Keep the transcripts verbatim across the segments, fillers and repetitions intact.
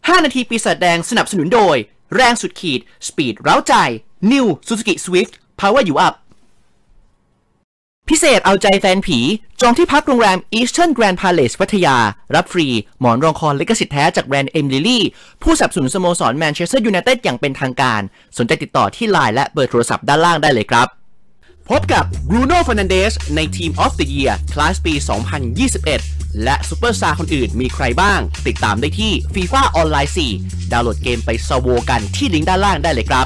ห้านาทีปีศาจแดงสนับสนุนโดยแรงสุดขีดสปีดเร้าใจ New Suzuki Swift Power You Up พิเศษเอาใจแฟนผีจองที่พักโรงแรม Eastern Grand Palace พัทยารับฟรีหมอนรองคอลิขสิทธิ์แท้จากแบรนด์ เอ็ม Lily ผู้สนับสนุนสโมสรแมนเชสเตอร์ยูไนเต็ดอย่างเป็นทางการสนใจติดต่อที่ ไลน์ และเบอร์โทรศัพท์ด้านล่างได้เลยครับพบกับ Bruno Fernandes ใน Team of the Year คลาสปี สองพันยี่สิบเอ็ด และซุปเปอร์สตาร์คนอื่นมีใครบ้างติดตามได้ที่ FIFA Online สี่ ดาวน์โหลดเกมไปซาวโวกันที่ลิงก์ด้านล่างได้เลยครับ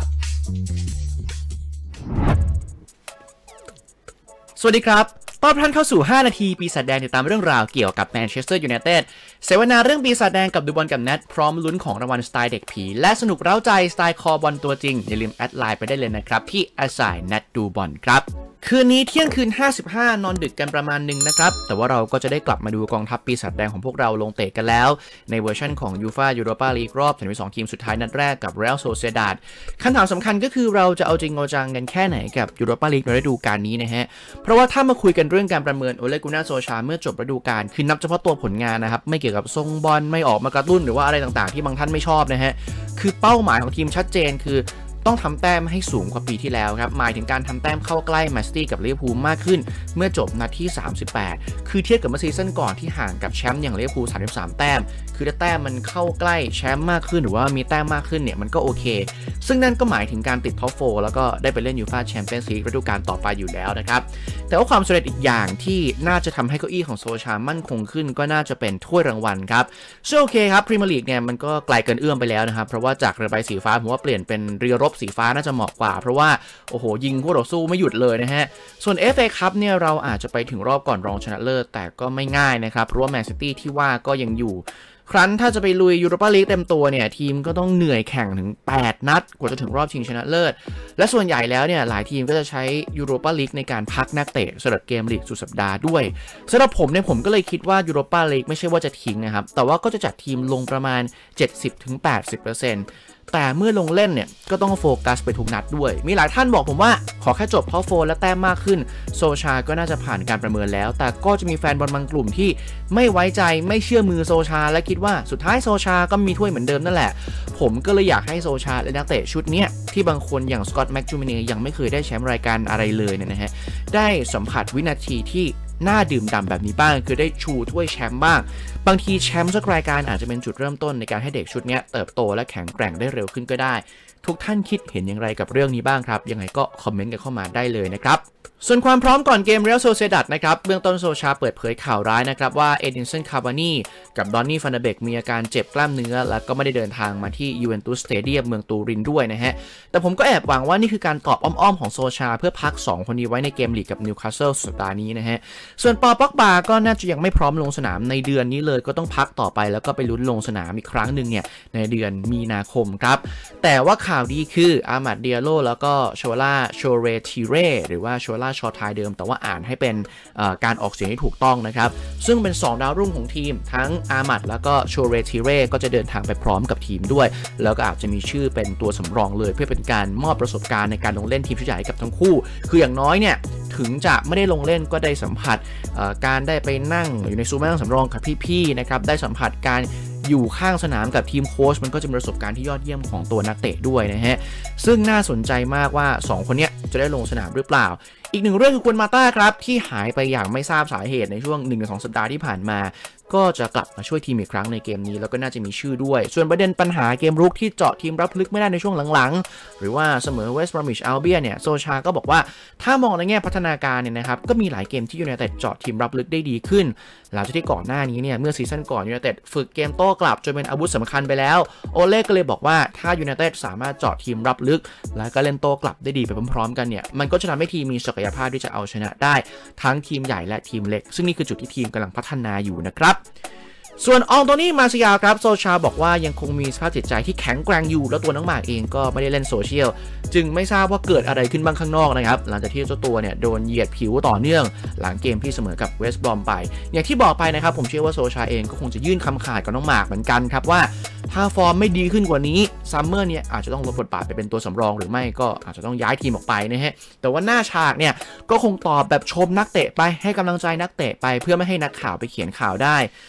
สวัสดีครับต้อนรับท่านเข้าสู่ห้านาทีปีศาจแดงติดตามเรื่องราวเกี่ยวกับแมนเชสเตอร์ยูไนเต็ดเสวนาเรื่องปีศาจแดงกับดูบอลกับแนทพร้อมลุ้นของรางวัลสไตล์เด็กผีและสนุกเร้าใจสไตล์คอบอลตัวจริงอย่าลืมแอดไลน์ไปได้เลยนะครับที่ แอท ไซน์ แนท ดูบอลครับคืนนี้เที่ยงคืนห้าสิบห้านอนดึกกันประมาณหนึ่งนะครับแต่ว่าเราก็จะได้กลับมาดูกองทัพปีศาจแดงของพวกเราลงเตะกันแล้วในเวอร์ชันของยูฟ่ายูโรปาลีกรอบสามสิบสองทีมสุดท้ายนัดแรกกับเรอัลโซเซดาดคำถามสำคัญก็คือเราจะเอาจริงเอาจังกันแค่ไหนกับยูโรปาลีกในฤดูกาลนี้นะฮะเพราะว่าถ้ามาคุยกันเรื่องการประเมินโอเลกูน่าโซชาเมื่อจบฤดูกาลคือนับเฉพาะตัวผลงานนะครับไม่เกี่ยวกับทรงบอลไม่ออกมากระตุ้นหรือว่าอะไรต่างๆที่บางท่านไม่ชอบนะฮะคือเป้าหมายของทีมชัดเจนคือต้องทำแต้มให้สูงกว่าปีที่แล้วครับหมายถึงการทำแต้มเข้าใกล้แมนซิตี้กับลิเวอร์พูลมากขึ้นเมื่อจบนัดที่สามสิบแปดคือเทียบกับเมื่อซีซั่นก่อนที่ห่างกับแชมป์อย่างลิเวอร์พูลสามสิบสามแต้มคือถ้าแต้มมันเข้าใกล้แชมป์มากขึ้นหรือว่ามีแต้มมากขึ้นเนี่ยมันก็โอเคซึ่งนั่นก็หมายถึงการติดท็อปโฟร์แล้วก็ได้ไปเล่นยูฟ่าแชมเปี้ยนส์ลีกฤดูกาลต่อไปอยู่แล้วนะครับแต่ว่าความสำเร็จอีกอย่างที่น่าจะทำให้เก้าอี้ของโซชามั่นคงขึ้นก็น่าจะเป็นถ้วยรางวัลครับซึ่งโอเคครับพรีเมียร์ลีกเนี่ยมันก็ไกลเกินเอื้อมไปแล้วนะครับเพราะว่าจากเรือใบสีฟ้าผมว่าเปลี่ยนเป็นเรือรบสีฟ้าน่าจะเหมาะกว่าเพราะว่าโอ้โหยิงคู่ต่อสู้ไม่หยุดเลยนะฮะส่วน เอฟ เอ Cup เนี่ยเราอาจจะไปถึงรอบก่อนรองชนะเลิศแต่ก็ไม่ง่ายนะครับเพราะว่าแมนซิตี้ที่ว่าก็ยังอยู่ครั้นถ้าจะไปลุยยูโรปาลีกเต็มตัวเนี่ยทีมก็ต้องเหนื่อยแข่งถึงแปดนัดกว่าจะถึงรอบชิงชนะเลิศและส่วนใหญ่แล้วเนี่ยหลายทีมก็จะใช้ยูโรปาลีกในการพักนักเตะสำหรับเกมลีกสุดสัปดาห์ด้วยสำหรับผมเนี่ยผมก็เลยคิดว่ายูโรปาลีกไม่ใช่ว่าจะทิ้งนะครับแต่ว่าก็จะจัดทีมลงประมาณ เจ็ดสิบถึงแปดสิบเปอร์เซ็นต์แต่เมื่อลงเล่นเนี่ยก็ต้องโฟกัสไปทุกนัดด้วยมีหลายท่านบอกผมว่าขอแค่จบท็อปโฟร์และแต้มมากขึ้นโซชาก็น่าจะผ่านการประเมินแล้วแต่ก็จะมีแฟนบอลบางกลุ่มที่ไม่ไว้ใจไม่เชื่อมือโซชาและคิดว่าสุดท้ายโซชาก็มีถ้วยเหมือนเดิมนั่นแหละผมก็เลยอยากให้โซชาและนักเตะชุดนี้ที่บางคนอย่างสกอตต์แม็กจูมิเน่ยังไม่เคยได้แชมป์รายการอะไรเลยเนี่ยนะฮะได้สัมผัสวินาทีที่น่าดื่มด่ำแบบนี้บ้างคือได้ชูถ้วยแชมป์บ้างบางทีแชมป์สักรายการอาจจะเป็นจุดเริ่มต้นในการให้เด็กชุดนี้เติบโตและแข็งแกร่งได้เร็วขึ้นก็ได้ทุกท่านคิดเห็นอย่างไรกับเรื่องนี้บ้างครับยังไงก็คอมเมนต์กันเข้ามาได้เลยนะครับส่วนความพร้อมก่อนเกมเรอัลโซเซดัดนะครับเบื้องต้นโซชาเปิดเผยข่าวร้ายนะครับว่าเอดินสันคาร์วานีกับดอนนี่ฟันเดเบกมีอาการเจ็บกล้ามเนื้อแล้วก็ไม่ได้เดินทางมาที่ยูเวนตุสสเตเดียมเมืองตูรินด้วยนะฮะแต่ผมก็แอบหวังว่านี่คือการตอบอ้อมๆของโซชาเพื่อพักสองคนนี้ไว้ในเกมลีกกับนิวคาสเซิลสัปดาห์นี้นะฮะส่วนปอป็อกบาก็น่าจะยังไม่พร้อมลงสนามในเดือนนี้เลยก็ต้องพักต่อไปแล้วก็ไปลุ้นลงสนามอีกครั้งหนึ่งเนี่ยในเดือนมีนาคมครับแต่ว่าข่าวดีคืออามัดเดียโลแล้วก็โชล่าโชเรทีเรหรือว่าโชล่าชอทายเดิมแต่ว่าอ่านให้เป็นการออกเสียงที่ถูกต้องนะครับซึ่งเป็นสองดาวรุ่งของทีมทั้งอามัดแล้วก็โชเรทีเรก็จะเดินทางไปพร้อมกับทีมด้วยแล้วก็อาจจะมีชื่อเป็นตัวสำรองเลยเพื่อเป็นการมอบประสบการณ์ในการลงเล่นทีมชุดใหญ่กับทั้งคู่คืออย่างน้อยเนี่ยถึงจะไม่ได้ลงเล่นก็ได้สัมผัสการได้ไปนั่งอยู่ในซูมนั่งสำรองกับพี่ๆนะครับได้สัมผัสการอยู่ข้างสนามกับทีมโค้ชมันก็จะเป็นประสบการณ์ที่ยอดเยี่ยมของตัวนักเตะด้วยนะฮะซึ่งน่าสนใจมากว่าสองคนนี้จะได้ลงสนามหรือเปล่าอีกหนึ่งเรื่องคือควนมาต้าครับที่หายไปอย่างไม่ทราบสาเหตุในช่วง หนึ่งถึงสอง สัปดาห์ที่ผ่านมาก็จะกลับมาช่วยทีมอีกครั้งในเกมนี้แล้วก็น่าจะมีชื่อด้วยส่วนประเด็นปัญหาเกมรุกที่เจาะทีมรับลึกไม่ได้ในช่วงหลังๆหรือว่าเสมอเวสต์บรอมิชอัลเบียนเนี่ยโซชาก็บอกว่าถ้ามองในแง่พัฒนาการเนี่ยนะครับก็มีหลายเกมที่ยูไนเต็ดเจาะทีมรับลึกได้ดีขึ้นหลังจากที่ก่อนหน้านี้เนี่ยเมื่อซีซั่นก่อนยูไนเต็ดฝึกเกมโต้กลับจนเป็นอาวุธสำคัญไปแล้วโอเล่ก็เลยบอกว่าถ้ายูไนเต็ดสามารถเจาะทีมรับลึกแล้วก็เล่นโต้กลับได้ดีไปพร้อมๆกันเนี่ยมันก็จะทำให้ทีมมีศักยภาพที่จะเอาชนะได้ทั้งทีมใหญ่และทีมเล็กซึ่งนี่คือจุดที่ทีมกำลังพัฒนาอยู่นะครับส่วนอองโตนี่มาซิยาครับโซชาบอกว่ายังคงมีสภาพจิตใจที่แข็งแกร่งอยู่แล้วตัวน้องหมากเองก็ไม่ได้เล่นโซเชียลจึงไม่ทราบว่าเกิดอะไรขึ้นบ้างข้างนอกนะครับหลังจากที่เจ้าตัวเนี่ยโดนเหยียดผิวต่อเนื่องหลังเกมที่เสมอกับเวสต์บรอมไปอย่างที่บอกไปนะครับผมเชื่อว่าโซชาเองก็คงจะยื่นคำขาดกับน้องหมากเหมือนกันครับว่าถ้าฟอร์มไม่ดีขึ้นกว่านี้ซัมเมอร์เนี่ยอาจจะต้องลดบทบาทไปเป็นตัวสำรองหรือไม่ก็อาจจะต้องย้ายทีมออกไปนะฮะแต่ว่าหน้าฉากเนี่ยก็คงตอบแบบชมนักเตะไปให้กำลังใจนักเตะไปเพื่อไม่ให้นักข่าวไปเขียนข่าวได้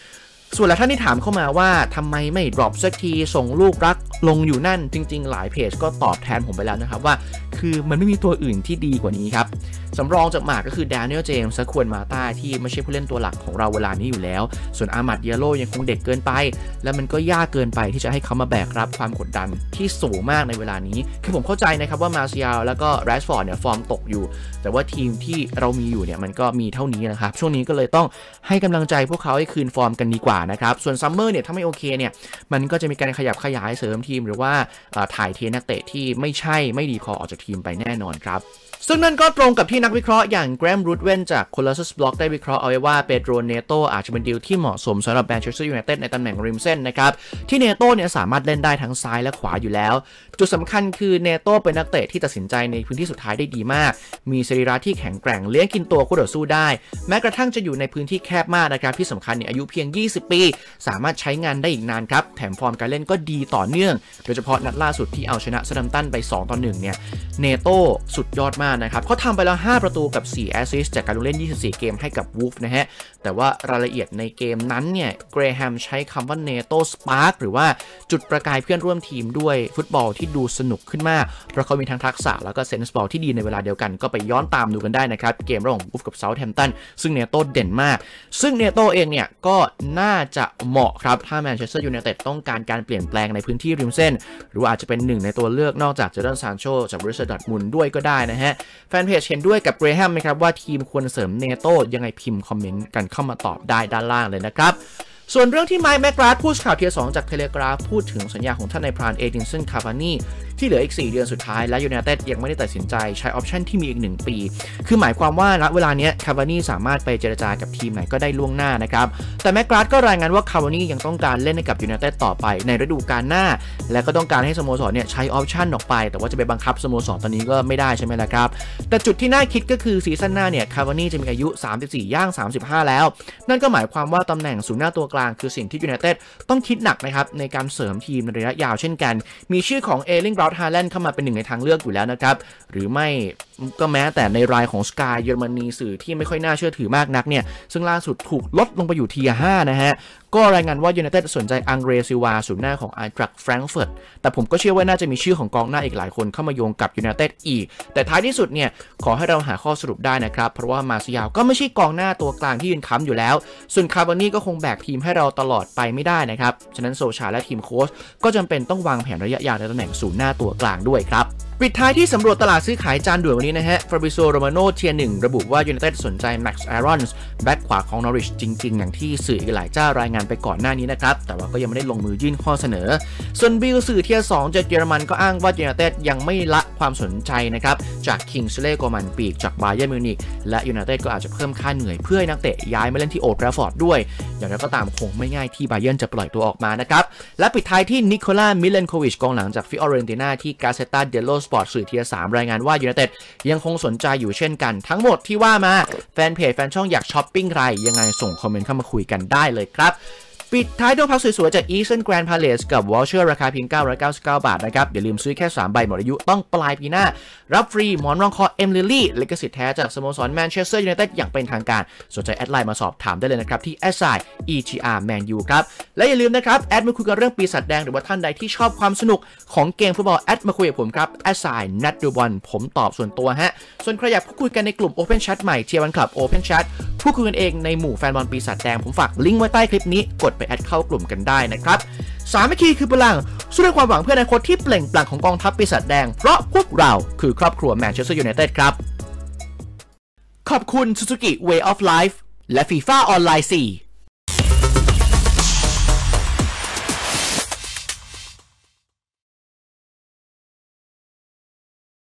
ส่วนแล้วท่านที่ถามเข้ามาว่าทำไมไม่ดรอปสักทีส่งลูกรักลงอยู่นั่นจริงๆหลายเพจก็ตอบแทนผมไปแล้วนะครับว่าคือมันไม่มีตัวอื่นที่ดีกว่านี้ครับสำรองจากหมากก็คือแดเนียลเจมส์และควรมาต้าที่ไม่ใช่ผู้เล่นตัวหลักของเราเวลานี้อยู่แล้วส่วนอามัดเยโร่ยังคงเด็กเกินไปและมันก็ยากเกินไปที่จะให้เขามาแบกรับความกดดันที่สูงมากในเวลานี้คือผมเข้าใจนะครับว่ามาร์เซียลแล้วก็แรชฟอร์ดเนี่ยฟอร์มตกอยู่แต่ว่าทีมที่เรามีอยู่เนี่ยมันก็มีเท่านี้นะครับช่วงนี้ก็เลยต้องให้กำลังใจพวกเขาให้คืนฟอร์มกันดีกว่านะครับส่วนซัมเมอร์เนี่ยถ้าไม่โอเคเนี่ยมันก็จะมีการขยับขยายเสริมทีมหรือว่าถ่ายเทนักเตะที่ไม่ใช่ไม่ดีพอออกจากทีมไปแน่นอนครับซึ่งนั่นก็ตรงกับที่นักวิเคราะห์อย่างแกรมรูดเวนจาก Colossus Block ได้วิเคราะห์เอาไว้ว่าเปโดรเนโตอาจจะเป็นดีลที่เหมาะสมสำหรับแมนเชสเตอร์ยูไนเต็ดในตำแหน่งริมเส้นนะครับที่เนโตเนี่ยสามารถเล่นได้ทั้งซ้ายและขวาอยู่แล้วจุดสำคัญคือเนโตเป็นนักเตะที่ตัดสินใจในพื้นที่สุดท้ายได้ดีมากมีสรีระที่แข็งแกร่งเลี้ยงกินตัวคู่ต่อสู้ได้แม้กระทั่งจะอยู่ในพื้นที่แคบมากนะครับที่สำคัญเนี่ยอายุเพียงยี่สิบปีสามารถใช้งานได้อีกนานครับแถมฟอร์มการเล่นก็ดีต่อเนื่องโดยเฉพาะนัดล่าสุดที่เอาชนะซัมตันไปสองต่อหนึ่งเนี่ยเนโตสุดยอดมากนะครับเขาทำไปแล้วห้าประตูกับสี่แอสซิสต์จากการลงเล่นยี่สิบสี่เกมให้กับวูฟนะฮะแต่ว่ารายละเอียดในเกมนั้นเนี่ยเกรแฮมใช้คำว่าเนโตสปาร์คหรือว่าจุดประกายเพื่อนร่วมทีมด้วยฟุตบอลที่ดูสนุกขึ้นมากเพราะเขามีทั้งทักษะแล้วก็เซนส์บอลที่ดีในเวลาเดียวกันก็ไปย้อนตามดูกันได้นะครับเกมระหว่างวูฟกับเซาท์แฮมป์ตันซึ่งเนโตเด่นมากซึ่งเนโตเองเนี่ยก็น่าจะเหมาะครับถ้าแมนเชสเตอร์ยูไนเต็ดต้องการการเปลี่ยนแปลงในพื้นที่ริมเส้นหรืออาจจะเป็นหนึ่งในตัวเลือกนอกจากเจอร์แดนซานโชจากบริษัทดอร์ทมุนด์ด้วยก็ได้นะฮะแฟนเพจเห็นด้วยกับเกรแฮมไหมครับว่าทีมควรเสริมเนโตยังไงพิมพ์คอมเมนต์กันเข้ามาตอบได้ด้านล่างเลยนะครับส่วนเรื่องที่ไมค์แมคกราธผู้สื่อข่าวเทียร์สองจากเทเลกราฟพูดถึงสัญญาของท่านนายพรานเอดินสันคาร์วานีที่เหลืออีกสี่เดือนสุดท้ายและยูไนเต็ดยังไม่ได้ตัดสินใจใช้ออปชั่นที่มีอีกหนึ่งปีคือหมายความว่าณเวลานี้คาร์วานีสามารถไปเจรจากับทีมไหนก็ได้ล่วงหน้านะครับแต่แมคกราธก็รายงานว่าคาร์วานียังต้องการเล่นให้กับยูไนเต็ดต่อไปในฤดูกาลหน้าและก็ต้องการให้สโมสรเนี่ยใช้ออปชั่นออกไปแต่ว่าจะไปบังคับสโมสรตอนนี้ก็ไม่ได้ใช่ไหมล่ะครับแต่จุดที่น่าคิดก็คือซีซั่นหน้าเนี่ยคาร์วานีจะมีอายุสามสิบสี่ย่างสามสิบห้าแล้วนั่นก็หมายความว่าตำแหน่งศูนย์หน้าตัวกลางคือสิ่งที่ยูไนเต็ดต้องคิดหนักนะครับในการเสริมทีมในระยะยาวเช่นกันมีชื่อของเอลิง บราวท์ ฮาแลนด์เข้ามาเป็นหนึ่งในทางเลือกอยู่แล้วนะครับหรือไม่ก็แม้แต่ในรายของ Sky เยอรมนีสื่อที่ไม่ค่อยน่าเชื่อถือมากนักเนี่ยซึ่งล่าสุดถูกลดลงไปอยู่ทีห้านะฮะก็รายงานว่ายูไนเต็ดสนใจอังเดร ซิลวาศูนย์หน้าของไอน์ทรัคแฟรงก์เฟิร์ตแต่ผมก็เชื่อว่าน่าจะมีชื่อของกองหน้าอีกหลายคนเข้ามาโยงกับยูไนเต็ดอีกแต่ท้ายที่สุดเนี่ยขอให้เราหาข้อสรุปได้นะครับเพราะว่ามาร์เซียลก็ไม่ใช่กองหน้าตัวกลางที่ยืนค้ำอยู่แล้วส่วนคาร์วานีก็คงแบกทีมให้เราตลอดไปไม่ได้นะครับฉะนั้นโซชาและทีมโค้ชก็จำเป็นต้องวางแผนระยะยาวในตำแหน่งศูนย์หน้าตัวกลางด้วยครับปิดท้ายที่สำรวจตลาดซื้อขายจานด่วนวันนี้นะฮะฟาบริโซ โรมาโนเทียร์หนึ่งระบุว่ายูไนเต็ดสนใจแม็กซ์ แอรอนส์แบ็คขวาของนอริชจริงๆอย่างที่สื่อหลายเจ้ารายงานไปก่อนหน้านี้นะครับแต่ว่าก็ยังไม่ได้ลงมือยื่นข้อเสนอส่วนบิลสื่อเทียร์สองจากเยอรมันก็อ้างว่ายูไนเต็ดยังไม่ละความสนใจนะครับจากคิงส์เลย์ โกมันปีกจากบาเยิร์นมิวนิกและยูไนเต็ดก็อาจจะเพิ่มค่าเหนื่อยเพื่อให้นักเตะย้ายมาเล่นที่โอลด์แทราฟฟอร์ดด้วยอย่างไรก็ตามคงไม่ง่ายที่บาเยิร์นจะปล่อยตัวออกมานะครับและปิดท้ายที่นิโคลา มิเลนโควิชกองหลังจากฟิออเรนติน่าที่กาเซต้า เดลโล สปอร์ตสื่อเทียร์สามรายงานว่ายูไนเต็ดยังคงสนใจอยู่เช่นกันทั้งหมดที่ว่ามาแฟนเพจแฟนช่องอยากช้อปปิ้งใครยังไงส่งคอมเมนต์เข้ามาคุยกันได้เลยครับปิดท้ายด้วยพักสวยๆจาก Eastern Grand Palace กับ Voucher ราคาเพียงเก้าร้อยเก้าสิบเก้าบาทนะครับอย่าลืมซื้อแค่สามใบหมดอายุต้องปลายปีหน้ารับฟรีหมอนรองคอเอ็มลิลลี่ลิขสิทธิ์แท้จากสโมสรแมนเชสเตอร์ยูไนเต็ดอย่างเป็นทางการสนใจแอดไลน์มาสอบถามได้เลยนะครับที่ แอท ไซน์ อี ที อาร์ แมนยู ครับและอย่าลืมนะครับแอดมาคุยกันเรื่องปีศาจแดงหรือว่าท่านใดที่ชอบความสนุกของเกมฟุตบอลแอดมาคุยกับผมครับ แอท ไซน์ นัดดูบอลผมตอบส่วนตัวฮะส่วนใครอยากพูดคุยกันในกลุ่ม Open Chat ใหม่เทียร์วันคลับ Open Chat พูดคุยกันเองในหมู่แฟนบอลปีศาจแดงผมฝากลิงก์ไว้ใต้คลิปนี้กดไปแอดเข้ากลุ่มกันได้นะครับสามัคคีคือพลังสู้ด้วยความหวังเพื่ออนาคตที่เปล่งปลั่งของกองทัพปีศาจแดงเพราะพวกเราคือครอบครัวแมนเชสเตอร์ยูไนเต็ดครับขอบคุณ Suzuki Way of Life และ FIFA ออนไลน์ สี่